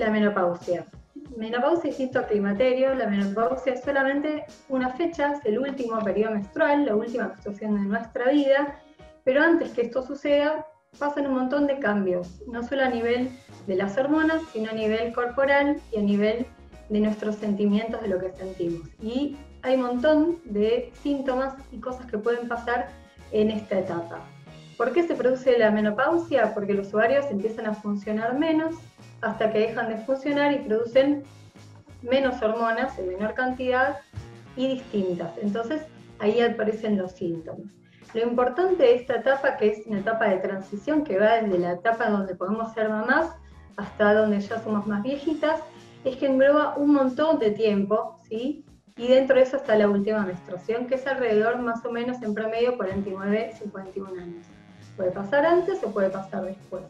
la menopausia? Menopausia es distinto a climaterio. La menopausia es solamente una fecha, es el último periodo menstrual, la última menstruación de nuestra vida, pero antes que esto suceda, pasan un montón de cambios, no solo a nivel de las hormonas, sino a nivel corporal y a nivel de nuestros sentimientos, de lo que sentimos. Y hay un montón de síntomas y cosas que pueden pasar en esta etapa. ¿Por qué se produce la menopausia? Porque los ovarios empiezan a funcionar menos hasta que dejan de funcionar y producen menos hormonas en menor cantidad y distintas. Entonces ahí aparecen los síntomas. Lo importante de esta etapa, que es una etapa de transición que va desde la etapa donde podemos ser mamás hasta donde ya somos más viejitas, es que engloba un montón de tiempo, ¿sí? Y dentro de eso está la última menstruación, que es alrededor más o menos en promedio 49-51 años. Puede pasar antes o puede pasar después.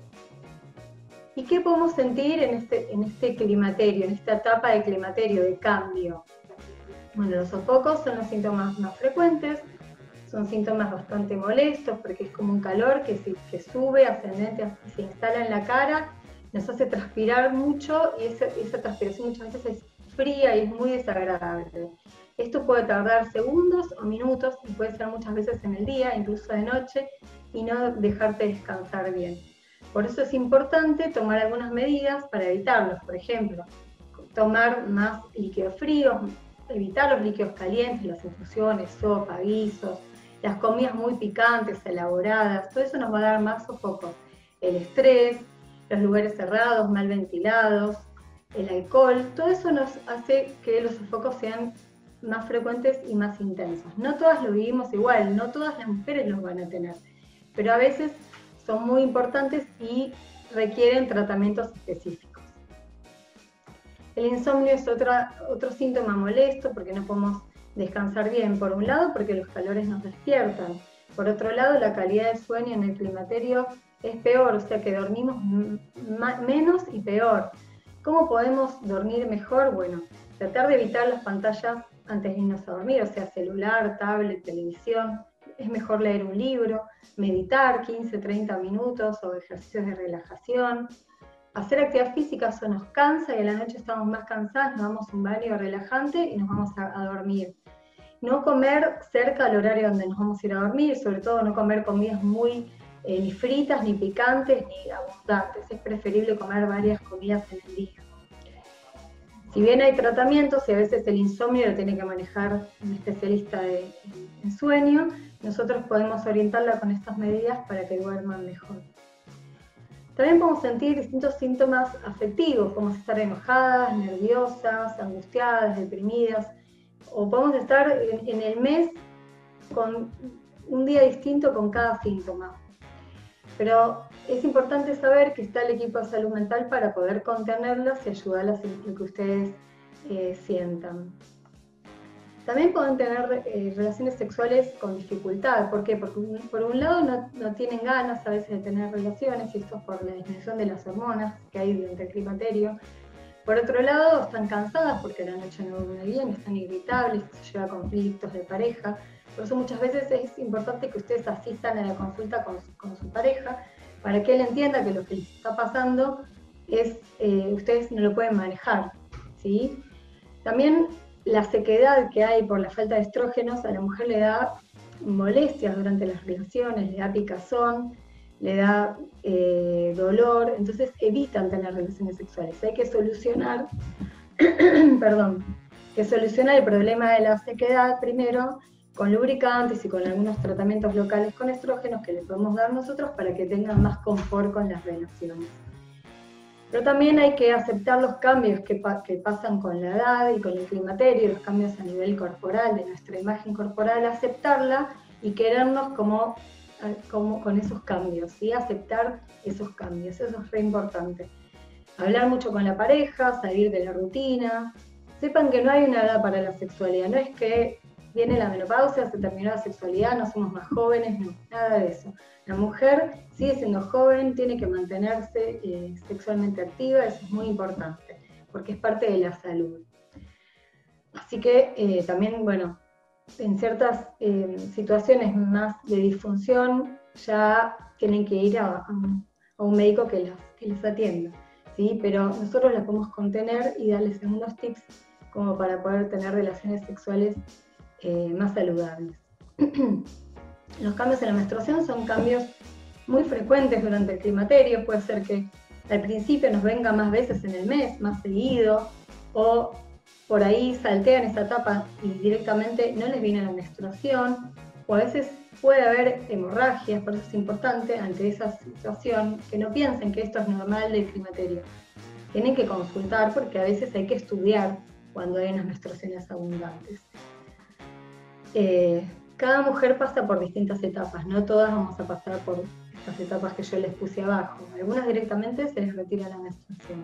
¿Y qué podemos sentir en este climaterio, en esta etapa de climaterio, de cambio? Bueno, los sofocos son los síntomas más frecuentes, son síntomas bastante molestos porque es como un calor que sube ascendente y se instala en la cara, nos hace transpirar mucho y esa transpiración muchas veces es fría y es muy desagradable. Esto puede tardar segundos o minutos y puede ser muchas veces en el día, incluso de noche, y no dejarte descansar bien. Por eso es importante tomar algunas medidas para evitarlos. Por ejemplo, tomar más líquidos fríos, evitar los líquidos calientes, las infusiones, sopa, guisos, las comidas muy picantes, elaboradas, todo eso nos va a dar más sofocos. El estrés, los lugares cerrados, mal ventilados, el alcohol, todo eso nos hace que los sofocos sean más frecuentes y más intensos. No todas lo vivimos igual, no todas las mujeres los van a tener, pero a veces son muy importantes y requieren tratamientos específicos. El insomnio es otro síntoma molesto porque no podemos descansar bien, por un lado porque los calores nos despiertan, por otro lado la calidad del sueño en el climaterio es peor, o sea que dormimos menos y peor. ¿Cómo podemos dormir mejor? Bueno, tratar de evitar las pantallas antes de irnos a dormir, o sea, celular, tablet, televisión. Es mejor leer un libro, meditar 15-30 minutos o ejercicios de relajación. Hacer actividad física, eso nos cansa y a la noche estamos más cansadas, nos damos un baño relajante y nos vamos a dormir. No comer cerca del horario donde nos vamos a ir a dormir, sobre todo no comer comidas muy ni fritas, ni picantes, ni abundantes. Es preferible comer varias comidas en el día. Si bien hay tratamientos y a veces el insomnio lo tiene que manejar un especialista en sueño, nosotros podemos orientarla con estas medidas para que duerman mejor. También podemos sentir distintos síntomas afectivos, como estar enojadas, nerviosas, angustiadas, deprimidas, o podemos estar en el mes con un día distinto con cada síntoma. Pero es importante saber que está el equipo de salud mental para poder contenerlas y ayudarlas en lo que ustedes sientan. También pueden tener relaciones sexuales con dificultad. ¿Por qué? Porque por un lado no tienen ganas a veces de tener relaciones, y esto es por la disminución de las hormonas que hay durante el climaterio. Por otro lado, están cansadas porque a la noche no duermen bien, están irritables, se lleva a conflictos de pareja. Por eso muchas veces es importante que ustedes asistan a la consulta con su pareja para que él entienda que lo que les está pasando es ustedes no lo pueden manejar, ¿sí? También la sequedad que hay por la falta de estrógenos a la mujer le da molestias durante las relaciones, le da picazón, le da dolor, entonces evitan tener relaciones sexuales. Hay que solucionar, el problema de la sequedad primero con lubricantes y con algunos tratamientos locales con estrógenos que le podemos dar nosotros para que tengan más confort con las relaciones. Pero también hay que aceptar los cambios que pasan con la edad y con el climaterio, los cambios a nivel corporal, de nuestra imagen corporal, aceptarla y querernos como con esos cambios, ¿sí? Aceptar esos cambios, eso es re importante. Hablar mucho con la pareja, salir de la rutina. Sepan que no hay una edad para la sexualidad, no es que viene la menopausia, se terminó la sexualidad, no somos más jóvenes, no, nada de eso. La mujer sigue siendo joven, tiene que mantenerse sexualmente activa, eso es muy importante, porque es parte de la salud. Así que también, bueno, en ciertas situaciones más de disfunción ya tienen que ir a un médico que les atienda. ¿sí? Pero nosotros la podemos contener y darles algunos tips como para poder tener relaciones sexuales más saludables. Los cambios en la menstruación son cambios muy frecuentes durante el climaterio. Puede ser que al principio nos venga más veces en el mes, más seguido, o por ahí saltean esa etapa y directamente no les viene la menstruación, o a veces puede haber hemorragias. Por eso es importante ante esa situación que no piensen que esto es normal del climaterio. Tienen que consultar porque a veces hay que estudiar cuando hay unas menstruaciones abundantes. Cada mujer pasa por distintas etapas, no todas vamos a pasar por estas etapas que yo les puse abajo. Algunas directamente se les retira la menstruación.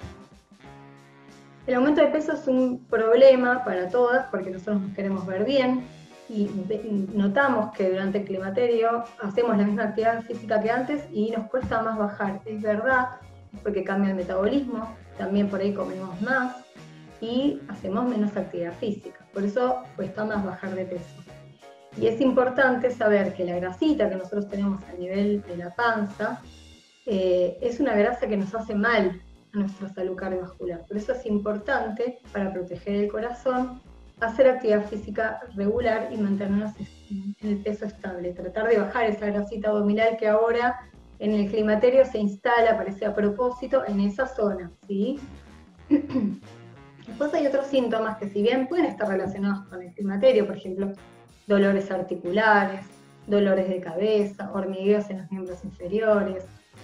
El aumento de peso es un problema para todas porque nosotros nos queremos ver bien y notamos que durante el climaterio hacemos la misma actividad física que antes y nos cuesta más bajar. Es verdad, porque cambia el metabolismo, también por ahí comemos más y hacemos menos actividad física. Por eso cuesta más bajar de peso. Y es importante saber que la grasita que nosotros tenemos a nivel de la panza es una grasa que nos hace mal a nuestra salud cardiovascular. Por eso es importante, para proteger el corazón, hacer actividad física regular y mantenernos en el peso estable. Tratar de bajar esa grasita abdominal que ahora en el climaterio se instala, parece a propósito, en esa zona, ¿sí? Después hay otros síntomas que si bien pueden estar relacionados con el climaterio, por ejemplo, dolores articulares, dolores de cabeza, hormigueos en los miembros inferiores,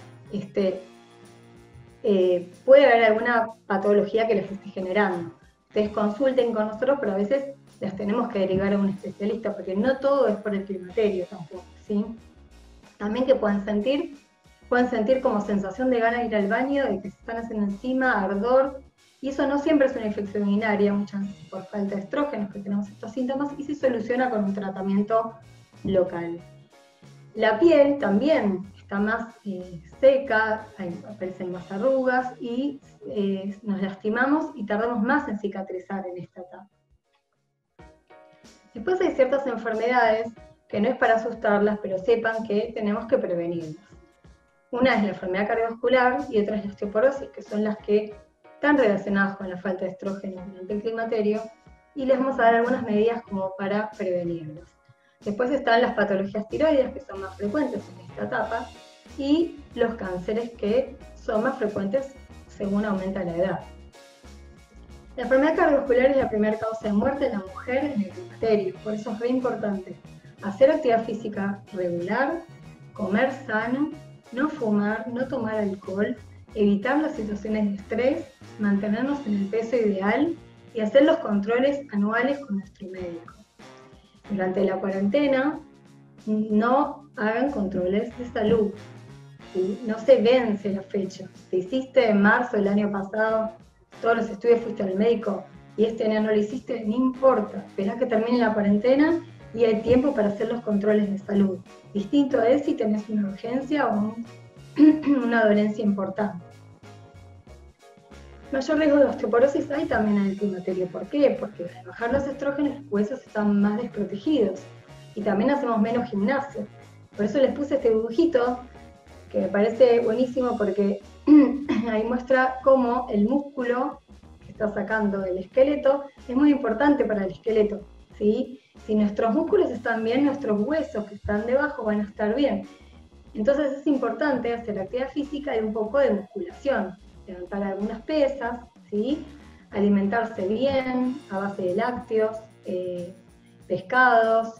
puede haber alguna patología que les esté generando. Ustedes consulten con nosotros, pero a veces las tenemos que derivar a un especialista, porque no todo es por el climaterio tampoco, ¿sí? También que pueden sentir como sensación de ganas de ir al baño, de que se están haciendo encima, ardor, y eso no siempre es una infección urinaria, muchas veces por falta de estrógenos que tenemos estos síntomas, y se soluciona con un tratamiento local. La piel también está más seca, aparecen más arrugas y nos lastimamos y tardamos más en cicatrizar en esta etapa. Después hay ciertas enfermedades que no es para asustarlas, pero sepan que tenemos que prevenirlas. Una es la enfermedad cardiovascular y otra es la osteoporosis, que son las que están relacionadas con la falta de estrógeno durante el climaterio, y les vamos a dar algunas medidas como para prevenirlas. Después están las patologías tiroides, que son más frecuentes en esta etapa, y los cánceres, que son más frecuentes según aumenta la edad. La enfermedad cardiovascular es la primera causa de muerte de la mujer en el climaterio, por eso es muy importante hacer actividad física regular, comer sano, no fumar, no tomar alcohol, evitar las situaciones de estrés, mantenernos en el peso ideal y hacer los controles anuales con nuestro médico. Durante la cuarentena, no hagan controles de salud. ¿Sí? No se vence la fecha. Si hiciste en marzo del año pasado todos los estudios, fuiste al médico y este año no lo hiciste, no importa. Esperá que termine la cuarentena y hay tiempo para hacer los controles de salud. Distinto es si tenés una urgencia o una dolencia importante. Mayor riesgo de osteoporosis hay también en el climaterio. ¿Por qué? Porque al bajar los estrógenos los huesos están más desprotegidos y también hacemos menos gimnasio. Por eso les puse este dibujito que me parece buenísimo porque ahí muestra cómo el músculo que está sacando del esqueleto es muy importante para el esqueleto, ¿sí? Si nuestros músculos están bien, nuestros huesos que están debajo van a estar bien. Entonces es importante hacer actividad física y un poco de musculación. Levantar algunas pesas, ¿sí? Alimentarse bien a base de lácteos, pescados,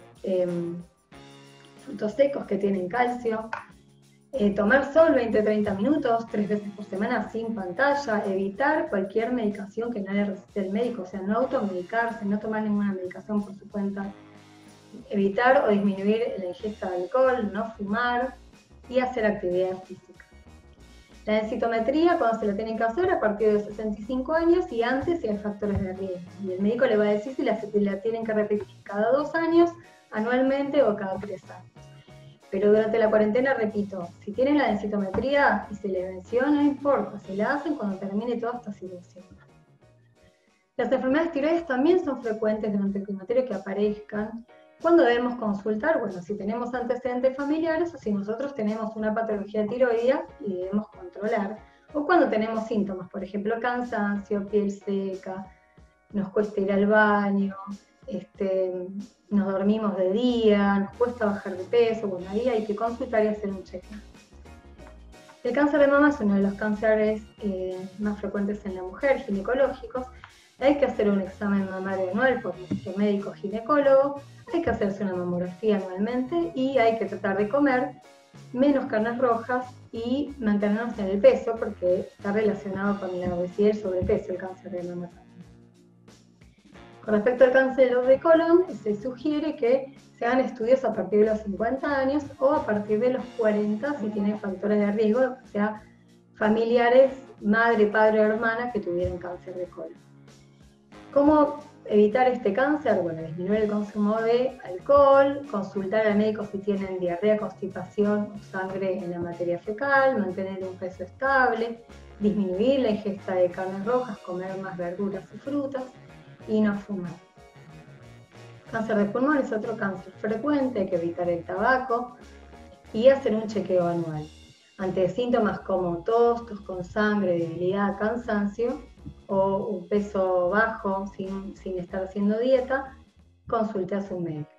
frutos secos que tienen calcio, tomar sol 20-30 minutos, 3 veces por semana sin pantalla, evitar cualquier medicación que no le recete el médico, o sea, no automedicarse, no tomar ninguna medicación por su cuenta, evitar o disminuir la ingesta de alcohol, no fumar y hacer actividad física. La densitometría, cuando se la tienen que hacer, a partir de 65 años y antes si hay factores de riesgo. Y el médico le va a decir si la tienen que repetir cada 2 años, anualmente o cada 3 años. Pero durante la cuarentena, repito, si tienen la densitometría y se les venció, no importa, se la hacen cuando termine toda esta situación. Las enfermedades tiroides también son frecuentes durante el climaterio que aparezcan. ¿Cuándo debemos consultar? Bueno, si tenemos antecedentes familiares o si nosotros tenemos una patología tiroidea y debemos controlar. O cuando tenemos síntomas, por ejemplo, cansancio, piel seca, nos cuesta ir al baño, nos dormimos de día, nos cuesta bajar de peso, bueno, ahí hay que consultar y hacer un chequeo. El cáncer de mama es uno de los cánceres más frecuentes en la mujer, ginecológicos. Hay que hacer un examen mamario anual por nuestro médico ginecólogo, hay que hacerse una mamografía anualmente y hay que tratar de comer menos carnes rojas y mantenernos en el peso, porque está relacionado con la obesidad y el sobrepeso, el cáncer de mama también. Con respecto al cáncer de colon, se sugiere que se hagan estudios a partir de los 50 años o a partir de los 40 si tienen factores de riesgo, o sea, familiares, madre, padre o hermana que tuvieran cáncer de colon. ¿Cómo evitar este cáncer? Bueno, disminuir el consumo de alcohol, consultar al médico si tienen diarrea, constipación o sangre en la materia fecal, mantener un peso estable, disminuir la ingesta de carnes rojas, comer más verduras y frutas y no fumar. Cáncer de pulmón es otro cáncer frecuente, hay que evitar el tabaco y hacer un chequeo anual. Ante síntomas como tos con sangre, debilidad, cansancio o un peso bajo sin estar haciendo dieta, consulte a su médico.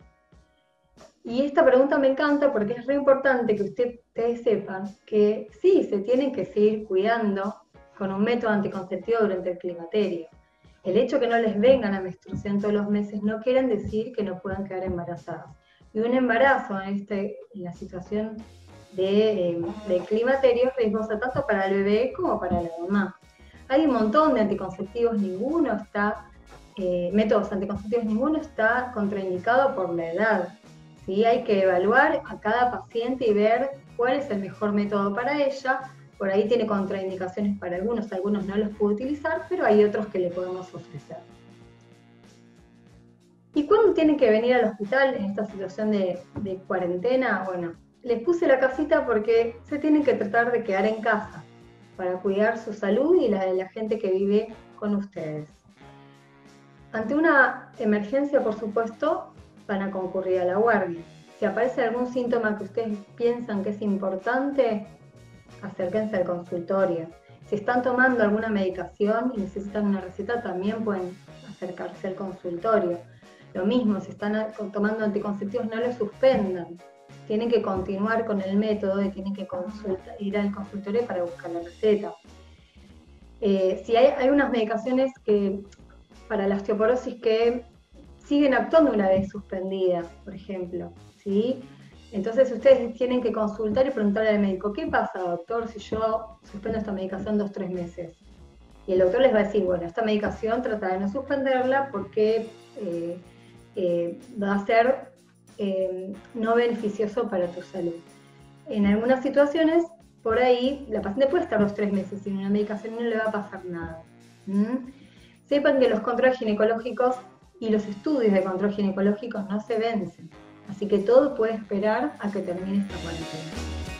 Y esta pregunta me encanta porque es re importante que ustedes sepan que sí, se tienen que seguir cuidando con un método anticonceptivo durante el climaterio. El hecho de que no les vengan a menstruación todos los meses no quiere decir que no puedan quedar embarazadas. Y un embarazo en la situación de climaterio es riesgosa tanto para el bebé como para la mamá. Hay un montón de anticonceptivos, métodos anticonceptivos, ninguno está contraindicado por la edad. ¿Sí? Hay que evaluar a cada paciente y ver cuál es el mejor método para ella. Por ahí tiene contraindicaciones para algunos no los puede utilizar, pero hay otros que le podemos ofrecer. ¿Y cuándo tienen que venir al hospital en esta situación de cuarentena? Bueno, les puse la casita porque se tienen que tratar de quedar en casa para cuidar su salud y la de la gente que vive con ustedes. Ante una emergencia, por supuesto, van a concurrir a la guardia. Si aparece algún síntoma que ustedes piensan que es importante, acérquense al consultorio. Si están tomando alguna medicación y necesitan una receta, también pueden acercarse al consultorio. Lo mismo, si están tomando anticonceptivos, no lo suspendan. Tienen que continuar con el método y tienen que ir al consultorio para buscar la receta. Si hay unas medicaciones para la osteoporosis que siguen actuando una vez suspendidas, por ejemplo, ¿sí? Entonces ustedes tienen que consultar y preguntarle al médico, ¿qué pasa, doctor, si yo suspendo esta medicación 2 o 3 meses? Y el doctor les va a decir, bueno, esta medicación trata de no suspenderla porque va a ser no beneficioso para tu salud. En algunas situaciones, por ahí, la paciente puede estar 2 o 3 meses sin una medicación y no le va a pasar nada. Sepan que los controles ginecológicos y los estudios de control ginecológico no se vencen. Así que todo puede esperar a que termine esta cuarentena.